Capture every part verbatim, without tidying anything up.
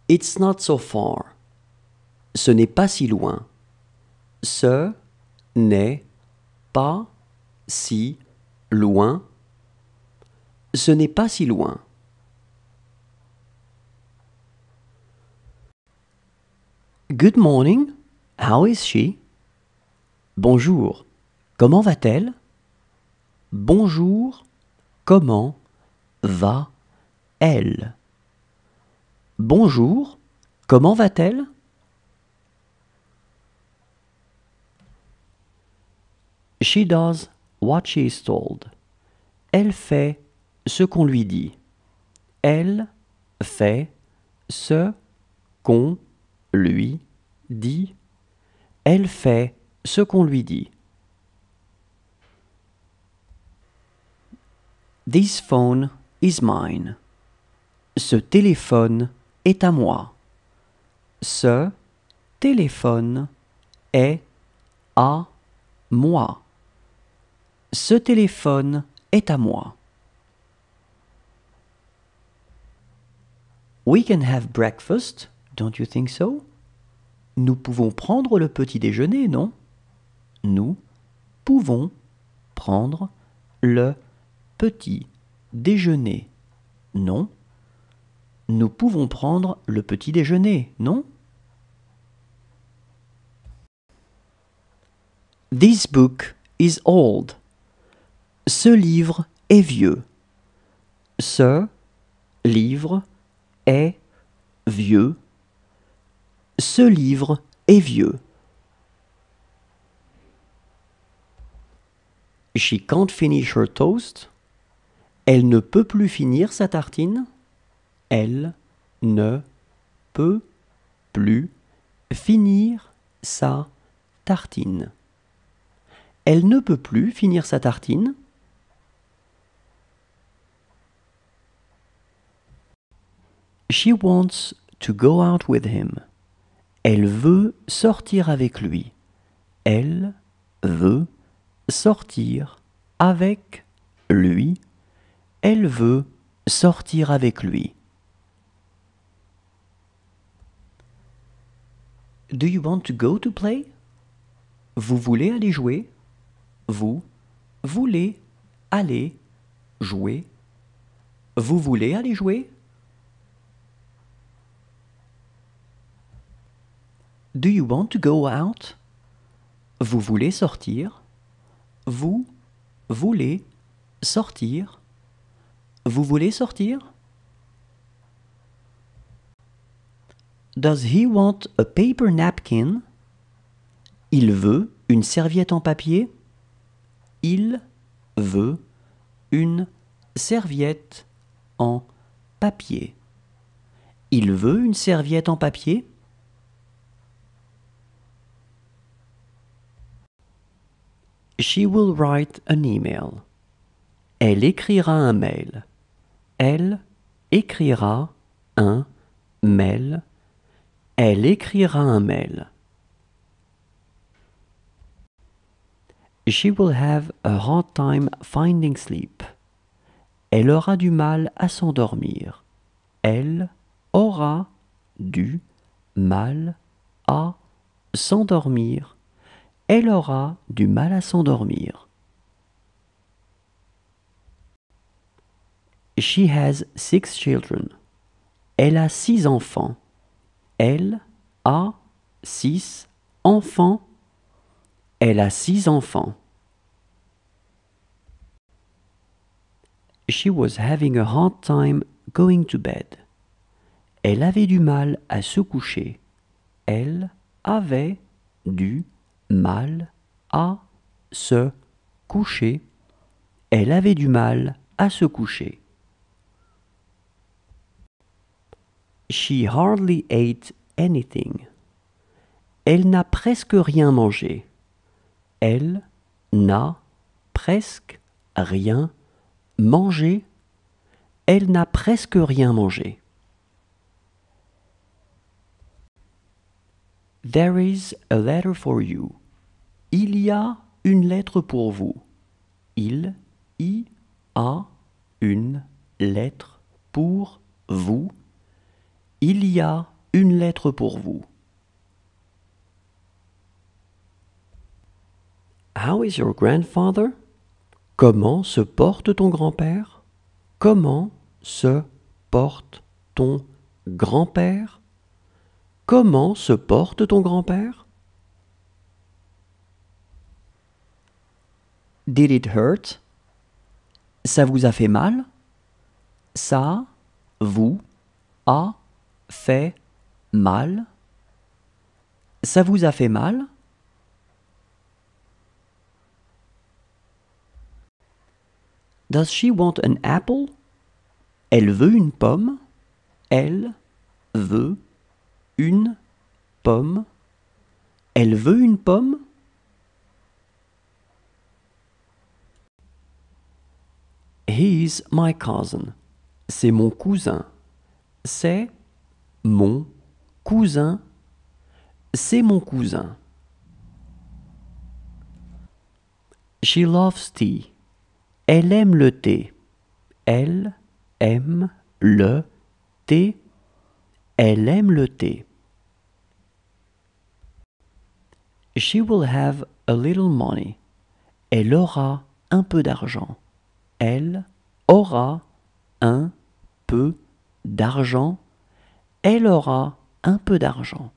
It's not so far. Ce n'est pas si loin. Ce n'est pas si loin. Ce n'est pas si loin. Good morning. How is she? Bonjour. Comment va-t-elle? Bonjour. Comment va-elle? Bonjour. Comment va-t-elle? She does what she is told. Elle fait ce qu'on lui dit. Elle fait ce qu'on lui dit. Elle fait ce qu'on lui dit. This phone is mine. Ce téléphone est à moi. Ce téléphone est à moi. Ce téléphone est à moi. We can have breakfast, don't you think so? Nous pouvons prendre le petit déjeuner, non? Nous pouvons prendre le petit déjeuner, non? Nous pouvons prendre le petit déjeuner, non? This book is old. Ce livre est vieux. Ce livre est vieux. Ce livre est vieux. She can't finish her toast. Elle ne peut plus finir sa tartine. Elle ne peut plus finir sa tartine. Elle ne peut plus finir sa tartine. She wants to go out with him. Elle veut sortir avec lui. Elle veut sortir avec lui. Elle veut sortir avec lui. Do you want to go to play? Vous voulez aller jouer? Vous voulez aller jouer? Vous voulez aller jouer? Do you want to go out? Vous voulez sortir? Vous voulez sortir? Vous voulez sortir? Does he want a paper napkin? Il veut une serviette en papier? Il veut une serviette en papier. Il veut une serviette en papier? She will write an email. Elle écrira un mail. Elle écrira un mail. Elle écrira un mail. She will have a hard time finding sleep. Elle aura du mal à s'endormir. Elle aura du mal à s'endormir. Elle aura du mal à s'endormir. She has six children. Elle a six enfants. Elle a six enfants. Elle a six enfants. She was having a hard time going to bed. Elle avait du mal à se coucher. Elle avait du mal à se coucher. Elle avait du mal à se coucher. She hardly ate anything. Elle n'a presque rien mangé. Elle n'a presque rien mangé. Elle n'a presque rien mangé. There is a letter for you. Il y a une lettre pour vous. Il y a une lettre pour vous. Il y a une lettre pour vous. How is your grandfather? Comment se porte ton grand-père? Comment se porte ton grand-père? Comment se porte ton grand-père? Did it hurt? Ça vous a fait mal? Ça vous a fait mal? Ça vous a fait mal? Does she want an apple? Elle veut une pomme. Elle veut une pomme. Elle veut une pomme. He's my cousin. C'est mon cousin. C'est mon cousin. C'est mon cousin. She loves tea. Elle aime le thé. Elle aime le thé. Elle aime le thé. She will have a little money. Elle aura un peu d'argent. Elle aura un peu d'argent. Elle aura un peu d'argent.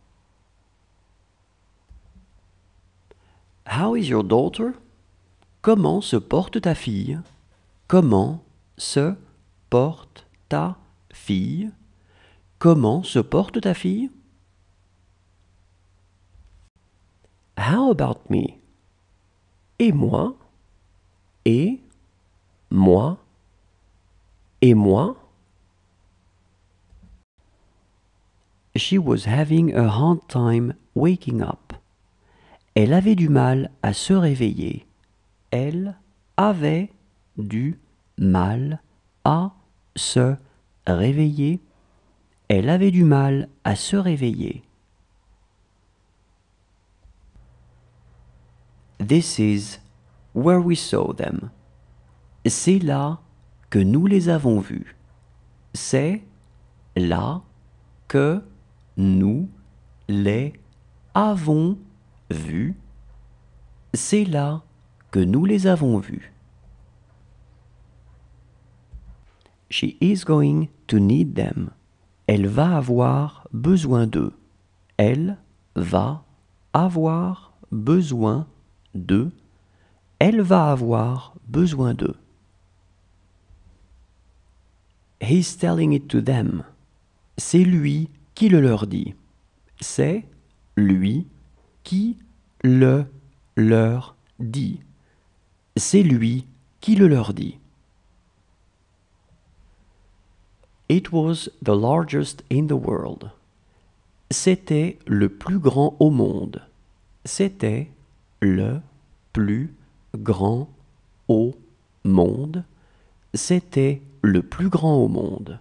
How is your daughter? Comment se porte ta fille? Comment se porte ta fille? Comment se porte ta fille? How about me? Et moi? Et moi? Et moi? She was having a hard time waking up. Elle avait du mal à se réveiller. Elle avait du mal à se réveiller. Elle avait du mal à se réveiller. This is where we saw them. C'est là que nous les avons vus. C'est là que nous les avons vus. C'est là que nous les avons vus. She is going to need them. Elle va avoir besoin d'eux. Elle va avoir besoin d'eux. Elle va avoir besoin d'eux. He's telling it to them. C'est lui qui le leur dit. C'est lui qui le leur dit. C'est lui qui le leur dit. It was the largest in the world. C'était le plus grand au monde. C'était le plus grand au monde. C'était le plus grand au monde.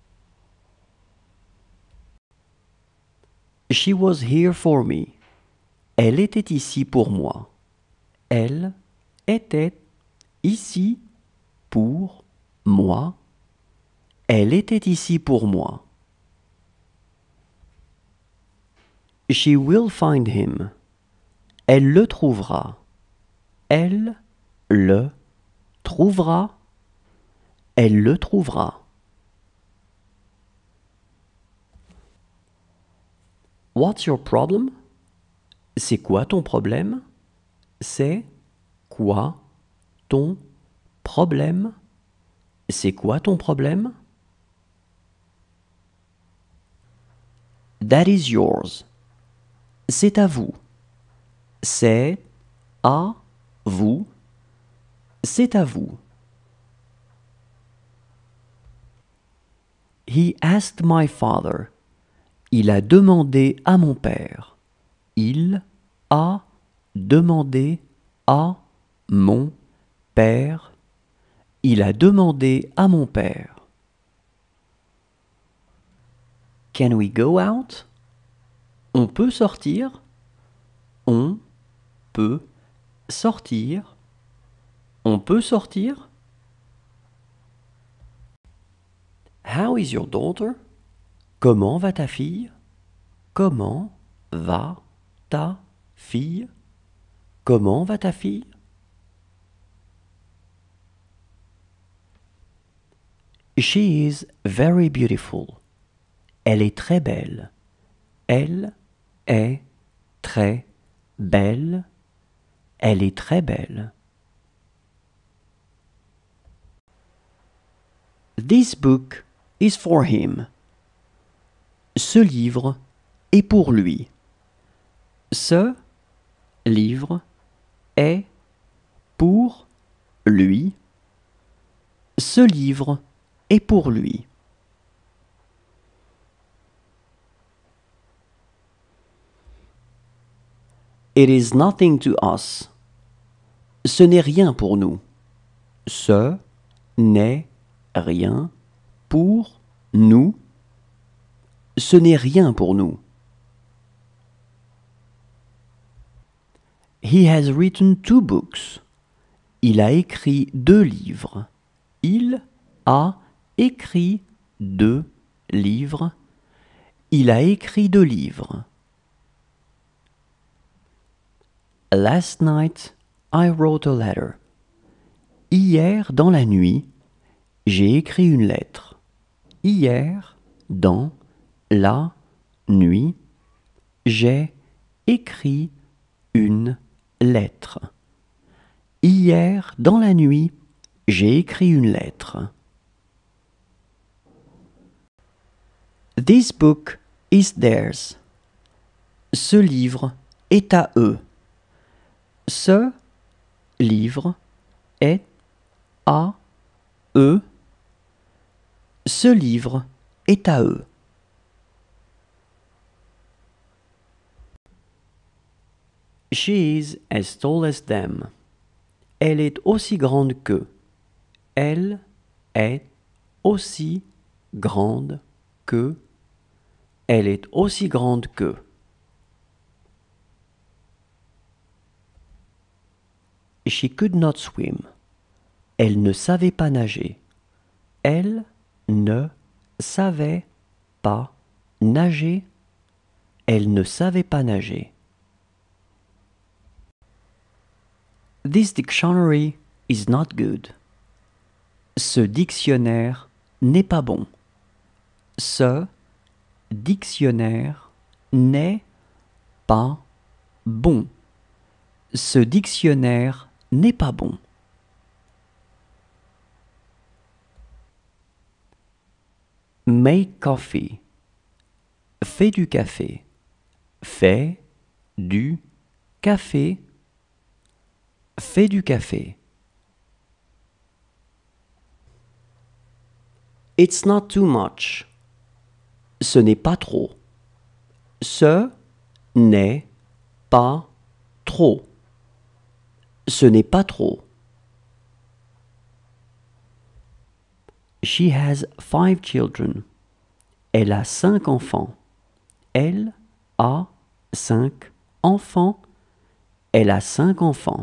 She was here for me. Elle était ici pour moi. Elle était ici pour moi. Elle était ici pour moi. She will find him. Elle le trouvera. Elle le trouvera. Elle le trouvera. What's your problem? C'est quoi ton problème? C'est quoi ton problème? C'est quoi ton problème? That is yours. C'est à vous. C'est à vous. C'est à vous. He asked my father. Il a demandé à mon père. Il a demandé à mon père. Il a demandé à mon père. Can we go out? On peut sortir. On peut sortir. On peut sortir. How is your daughter? Comment va ta fille? Comment va ta fille? Comment va ta fille? She is very beautiful. Elle est très belle. Elle est très belle. Elle est très belle. This book is for him. Ce livre est pour lui. Ce livre est pour lui. Ce livre est pour lui. It is nothing to us. Ce n'est rien pour nous. Ce n'est rien pour nous. Ce n'est rien pour nous. He has written two books. Il a écrit deux livres. Il a écrit deux livres. Il a écrit deux livres. Last night, I wrote a letter. Hier, dans la nuit, j'ai écrit une lettre. Hier, dans la nuit, j'ai écrit une lettre. Hier, dans la nuit, j'ai écrit une lettre. This book is theirs. Ce livre est à eux. Ce livre est à eux. Ce livre est à eux. She is as tall as them. Elle est aussi grande qu'eux. Elle est aussi grande qu'eux. Elle est aussi grande qu'eux. She could not swim. Elle ne savait pas nager. Elle ne savait pas nager. Elle ne savait pas nager. This dictionary is not good. Ce dictionnaire n'est pas bon. Ce dictionnaire n'est pas bon. Ce dictionnaire n'est pas bon. Make coffee. Fais du café. Fais du café. Fais du café. It's not too much. Ce n'est pas trop. Ce n'est pas trop. Ce n'est pas trop. She has five children. Elle a cinq enfants. Elle a cinq enfants. Elle a cinq enfants.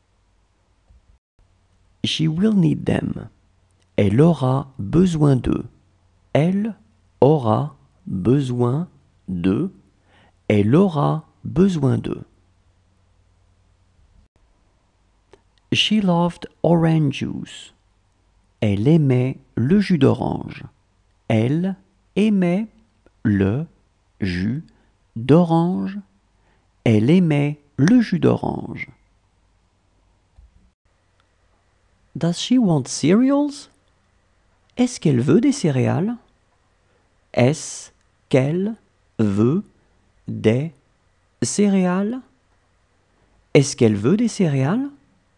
She will need them. Elle aura besoin d'eux. Elle aura besoin d'eux. Elle aura besoin d'eux. She loved orange juice. Elle aimait le jus d'orange. Elle aimait le jus d'orange. Elle aimait le jus d'orange. Does she want cereals? Est-ce qu'elle veut des céréales? Est-ce qu'elle veut des céréales? Est-ce qu'elle veut des céréales?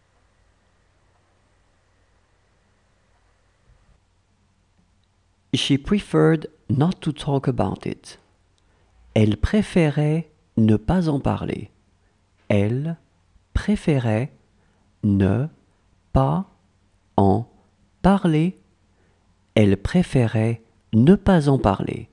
She preferred not to talk about it. Elle préférait ne pas en parler. Elle préférait ne pas en parler. Elle préférait ne pas en parler.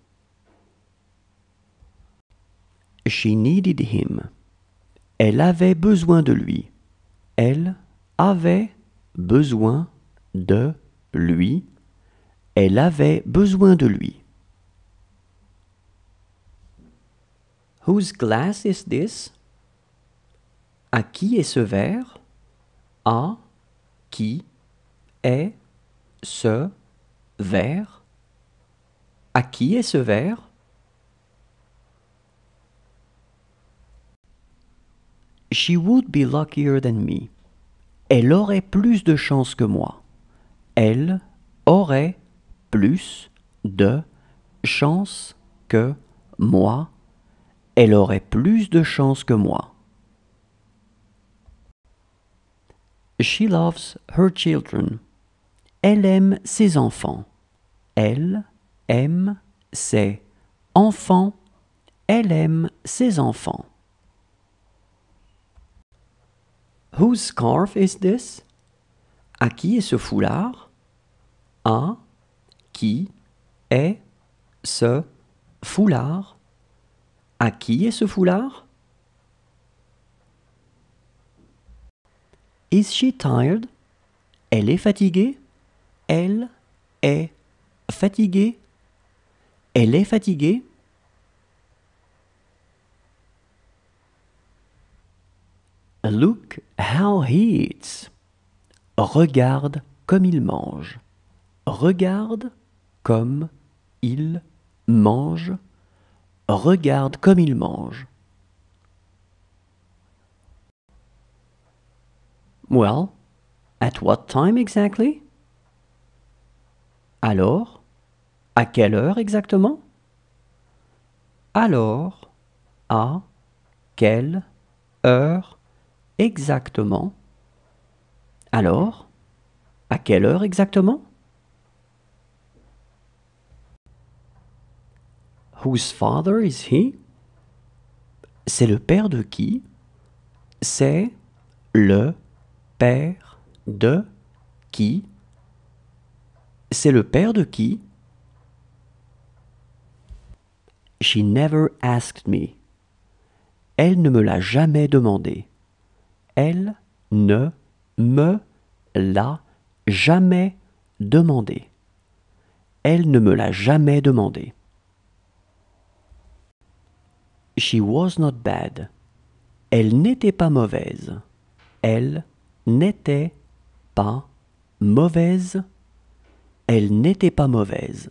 She needed him. Elle avait besoin de lui. Elle avait besoin de lui. Elle avait besoin de lui. Whose glass is this? À qui est ce verre? À qui est ce verre? À qui est ce verre? She would be luckier than me. Elle aurait plus de chance que moi. Elle aurait plus de chance que moi. Elle aurait plus de chance que moi. She loves her children. Elle aime ses enfants. Elle aime ses enfants. Elle aime ses enfants. Whose scarf is this? À qui est ce foulard? À qui est ce foulard? À qui est ce foulard? Is she tired? Elle est fatiguée? Elle est fatiguée? Elle est fatiguée? Look how he eats. Regarde comme il mange. Regarde comme il mange. Regarde comme il mange. Well, at what time exactly? Alors, à quelle heure exactement? Alors, à quelle heure exactement? Alors, à quelle heure exactement? Whose father is he? C'est le père de qui? C'est le père de qui? C'est le père de qui? She never asked me. Elle ne me l'a jamais demandé. Elle ne me l'a jamais demandé. Elle ne me l'a jamais demandé. She was not bad. Elle n'était pas mauvaise. Elle n'était pas mauvaise. Elle n'était pas mauvaise.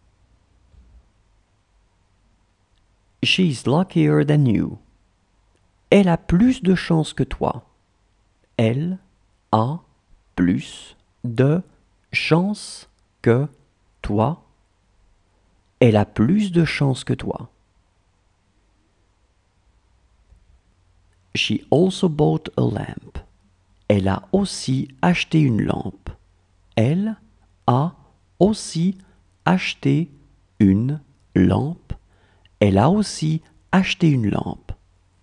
She's luckier than you. Elle a plus de chance que toi. Elle a plus de chance que toi. Elle a plus de chance que toi. She also bought a lamp. Elle a aussi acheté une lampe. Elle a aussi acheté une lampe. Elle a aussi acheté une lampe.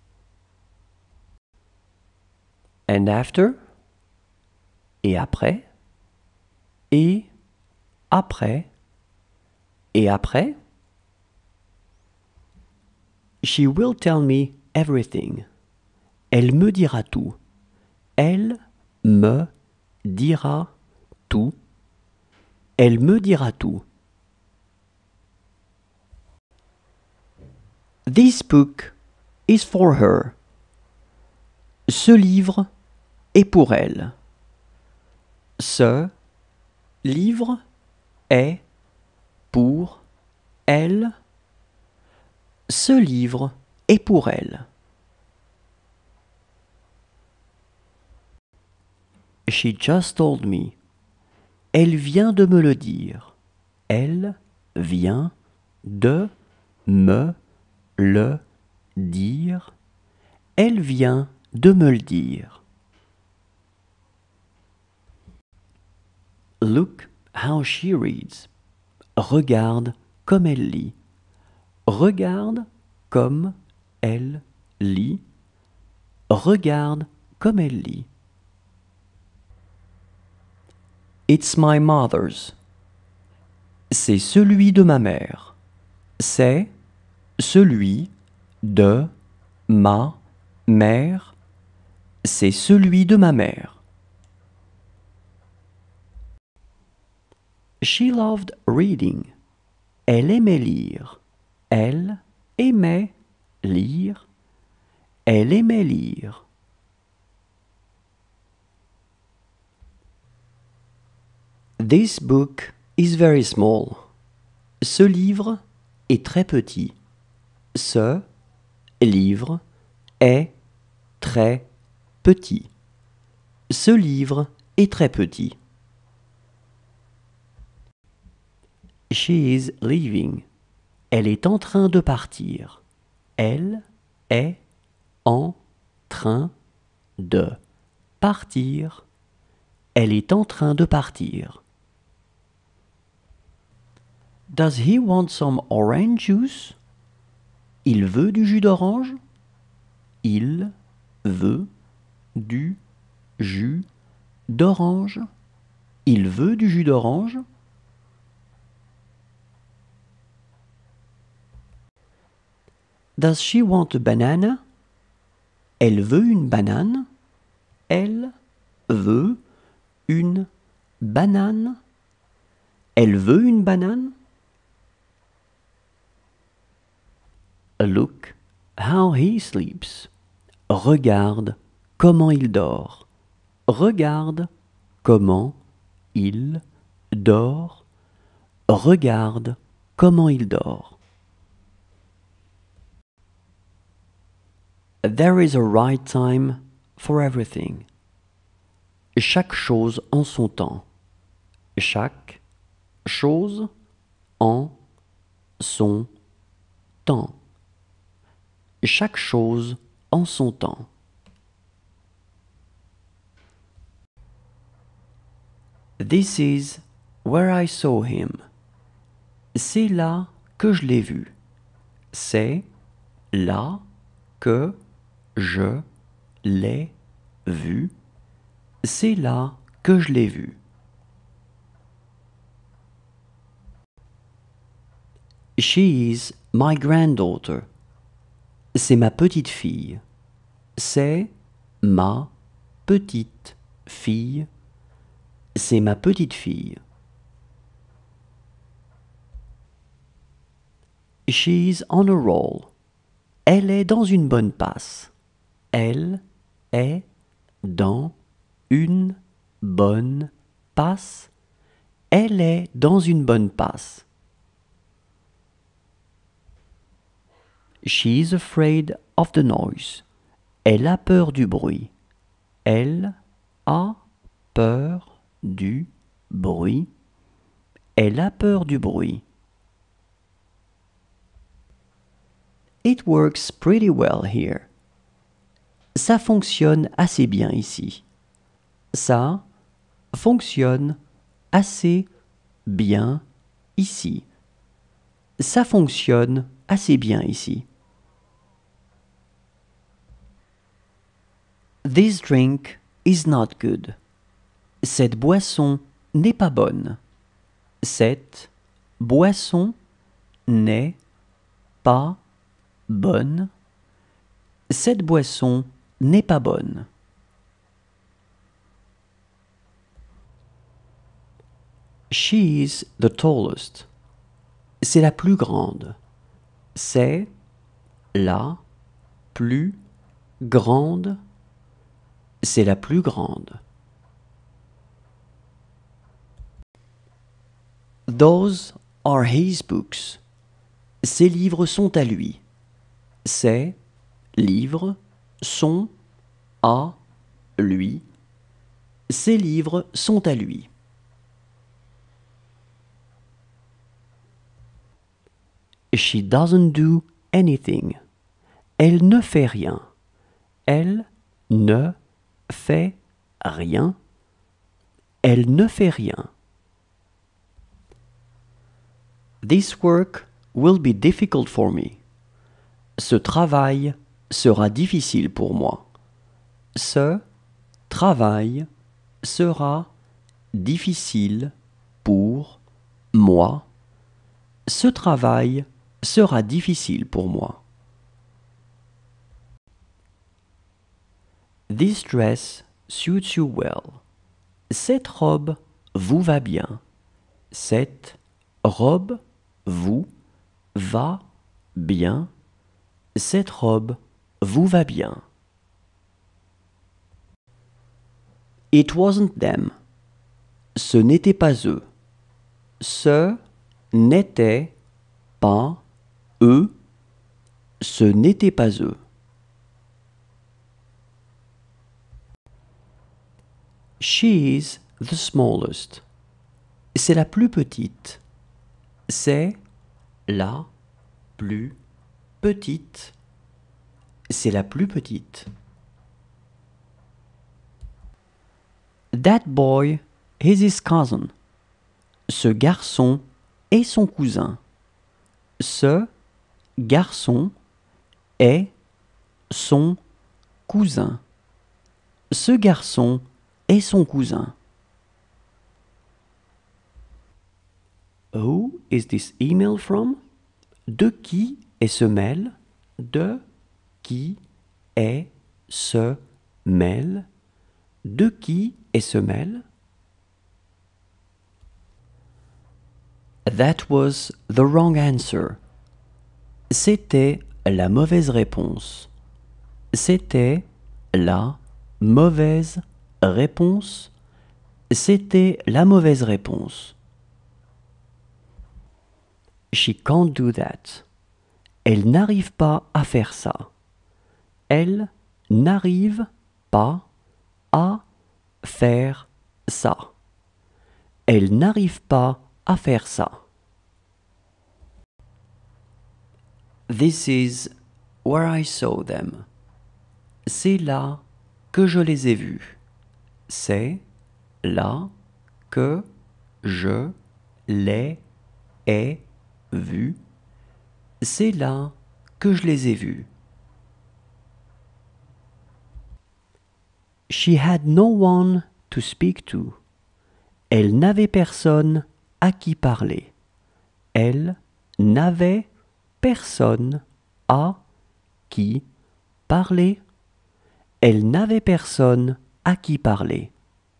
And after? Et après? Et après? Et après? She will tell me everything. Elle me dira tout. Elle me dira tout. Elle me dira tout. This book is for her. Ce livre est pour elle. Ce livre est pour elle. Ce livre est pour elle. She just told me. Elle vient de me le dire. Elle vient de me le dire. Elle vient de me le dire. Look how she reads. Regarde comme elle lit. Regarde comme elle lit. Regarde comme elle lit. It's my mother's. C'est celui de ma mère. C'est celui de ma mère. C'est celui de ma mère. She loved reading. Elle aimait lire. Elle aimait lire. Elle aimait lire. This book is very small. Ce livre est très petit. Ce livre est très petit. Ce livre est très petit. She is leaving. Elle est en train de partir. Elle est en train de partir. Elle est en train de partir. Does he want some orange juice? Il veut du jus d'orange? Il veut du jus d'orange. Il veut du jus d'orange? Does she want a banana? Elle veut une banane? Elle veut une banane? Elle veut une banane? Look how he sleeps. Regarde comment il dort. Regarde comment il dort. Regarde comment il dort. There is a right time for everything. Chaque chose en son temps. Chaque chose en son temps. Chaque chose en son temps. This is where I saw him. C'est là que je l'ai vu. C'est là que je l'ai vu. C'est là que je l'ai vu. She is my granddaughter. C'est ma petite fille. C'est ma petite fille. C'est ma petite fille. She's on a roll. Elle est dans une bonne passe. Elle est dans une bonne passe. Elle est dans une bonne passe. She's afraid of the noise. Elle a peur du bruit. Elle a peur du bruit. Elle a peur du bruit. It works pretty well here. Ça fonctionne assez bien ici. Ça fonctionne assez bien ici. Ça fonctionne assez bien ici. This drink is not good. Cette boisson n'est pas bonne. Cette boisson n'est pas bonne. Cette boisson n'est pas bonne. She is the tallest. C'est la plus grande. C'est la plus grande. C'est la plus grande. Those are his books. Ces livres sont à lui. Ces livres sont à lui. Ces livres sont à lui. She doesn't do anything. Elle ne fait rien. Elle ne fait rien. Elle ne fait rien. This work will be difficult for me. Ce travail sera difficile pour moi. Ce travail sera difficile pour moi. Ce travail sera difficile pour moi. This dress suits you well. Cette robe vous va bien. Cette robe vous va bien. Cette robe vous va bien. It wasn't them. Ce n'était pas eux. Ce n'était pas eux. Ce n'était pas eux. She is the smallest. C'est la plus petite. C'est la plus petite. C'est la plus petite. That boy is his cousin. Ce garçon est son cousin. Ce garçon est son cousin. Ce garçon est son cousin. Who is this email from? De qui est ce mail? De qui est ce mail? De qui est ce mail? That was the wrong answer. C'était la mauvaise réponse. C'était la mauvaise réponse. C'était la mauvaise réponse. She can't do that. Elle n'arrive pas à faire ça. Elle n'arrive pas à faire ça. Elle n'arrive pas à faire ça. This is where I saw them. C'est là que je les ai vus. C'est là que je les ai vus. C'est là que je les ai vus. She had no one to speak to. Elle n'avait personne à qui parler. Elle n'avait personne à qui parler. Elle n'avait personne à qui parler.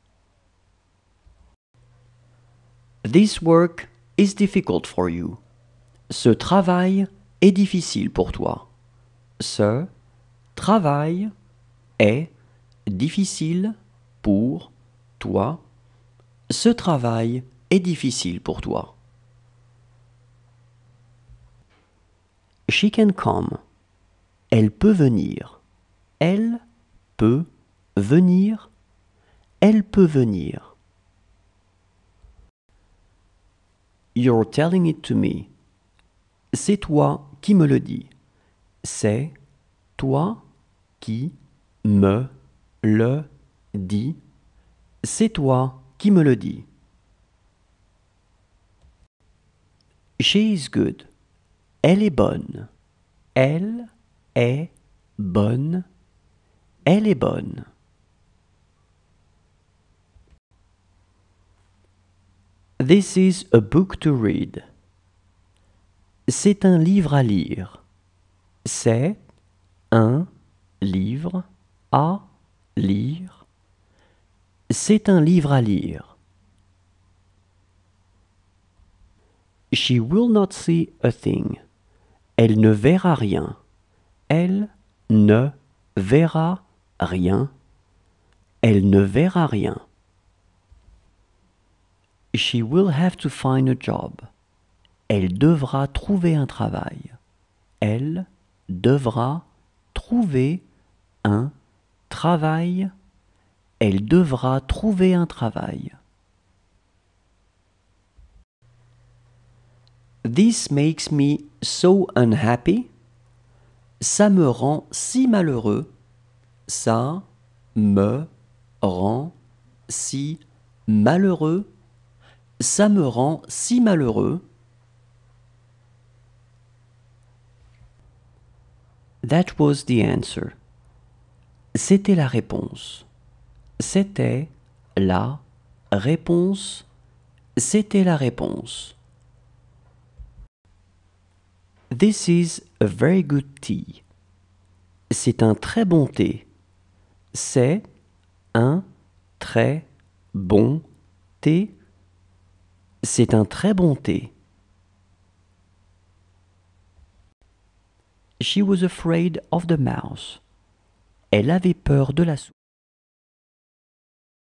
This work is difficult for you. Ce travail est difficile pour toi. Ce travail est difficile pour toi. Ce travail est difficile pour toi. She can come. Elle peut venir. Elle peut venir. Elle peut venir. You're telling it to me. C'est toi qui me le dis. C'est toi qui me le dis. C'est toi qui me le dis. She is good. Elle est bonne. Elle est bonne. Elle est bonne. This is a book to read. C'est un livre à lire. C'est un livre à lire. C'est un livre à lire. She will not see a thing. Elle ne verra rien. Elle ne verra rien. Elle ne verra rien. She will have to find a job. Elle devra trouver un travail. Elle devra trouver un travail. Elle devra trouver un travail. This makes me so unhappy. Ça me rend si malheureux. Ça me rend si malheureux. Ça me rend si malheureux. That was the answer. C'était la réponse. C'était la réponse. C'était la réponse. This is a very good tea. C'est un très bon thé. C'est un très bon thé. C'est un très bon thé. She was afraid of the mouse. Elle avait peur de la souris.